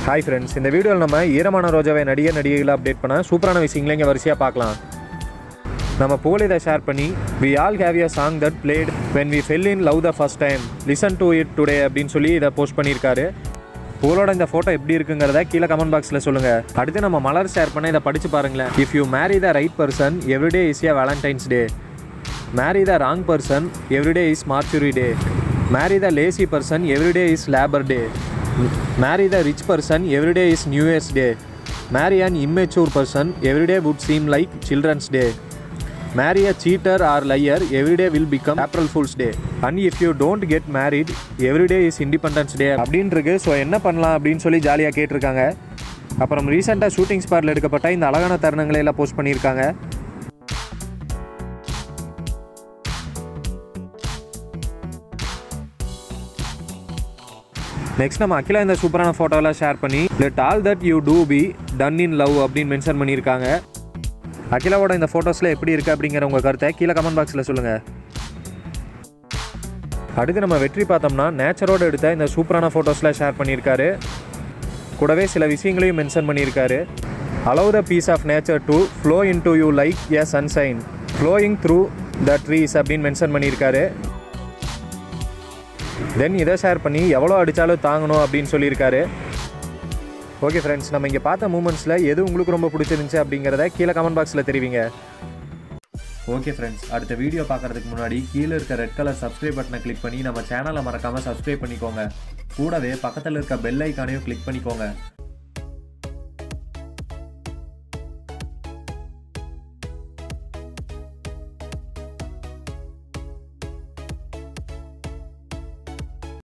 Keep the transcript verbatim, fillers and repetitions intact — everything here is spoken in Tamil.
Hi friends, இந்த வீடியோவில் நம்ம ஈரமான ரோஜாவை நடிகர் நடிகைகளை அப்டேட் பண்ண சூப்பரான விஷயங்களை இங்கே வரிசையாக பார்க்கலாம். நம்ம போல் இதை ஷேர் பண்ணி we all have a song that played when we fell in love the first time. Listen to it today அப்படின்னு சொல்லி இதை போஸ்ட் பண்ணியிருக்காரு. போலோட இந்த ஃபோட்டோ எப்படி இருக்குங்கிறத கீழே கமெண்ட் பாக்ஸில் சொல்லுங்கள். அடுத்து நம்ம மலர் ஷேர் பண்ண இதை படித்து பாருங்களேன். If you marry the right person, every day is a Valentine's Day. Marry the wrong person, every day is Mercury Day. Marry the lazy person, every day is Labor Day. Marry the rich person, every day is New Year's Day. Marry an immature person, every day would seem like Children's Day. Marry a cheater or liar, every day will become April Fool's Day. And if you don't get married, every day is Independence Day. அப்படின்னு இருக்கு. ஸோ என்ன பண்ணலாம் அப்படின்னு சொல்லி ஜாலியாக கேட்டிருக்காங்க. அப்புறம் ரீசெண்டாக ஷூட்டிங் ஸ்பாட்டில் எடுக்கப்பட்ட இந்த அழகான தருணங்களை எல்லாம் போஸ்ட் பண்ணியிருக்காங்க. நெக்ஸ்ட் நம்ம அகிலா இந்த சூப்பரான ஃபோட்டோலாம் ஷேர் பண்ணி let all that you do be done in love அப்படின்னு மென்ஷன் பண்ணியிருக்காங்க. அகிலாவோட இந்த ஃபோட்டோஸில் எப்படி இருக்குது அப்படிங்கிற உங்கள் கருத்தை கீழே கமெண்ட் பாக்ஸில் சொல்லுங்கள். அடுத்து நம்ம வெற்றி பார்த்தோம்னா நேச்சரோடு எடுத்த இந்த சூப்பரான ஃபோட்டோஸில் ஷேர் பண்ணியிருக்காரு. கூடவே சில விஷயங்களையும் மென்ஷன் பண்ணியிருக்காரு. Allow the peace of nature to flow in to you like a sunshine flowing through the trees அப்படின்னு மென்ஷன் பண்ணியிருக்காரு. தென் இதை ஷேர் பண்ணி எவ்வளோ அடித்தாலும் தாங்கணும் அப்படின்னு சொல்லியிருக்காரு. ஓகே ஃப்ரெண்ட்ஸ், நம்ம இங்கே பார்த்த மூமெண்ட்ஸில் எது உங்களுக்கு ரொம்ப பிடிச்சிருந்துச்சு அப்படிங்கிறத கீழே கமெண்ட் பாக்ஸில் தெரிவிங்க. ஓகே ஃப்ரெண்ட்ஸ், அடுத்த வீடியோ பார்க்குறதுக்கு முன்னாடி கீழே இருக்க ரெட் கலர் சப்ஸ்கிரைப் பட்டனை கிளிக் பண்ணி நம்ம சேனலை மறக்காமல் சப்ஸ்கிரைப் பண்ணிக்கோங்க. கூடவே பக்கத்தில் இருக்க பெல் ஐக்கானையும் கிளிக் பண்ணிக்கோங்க.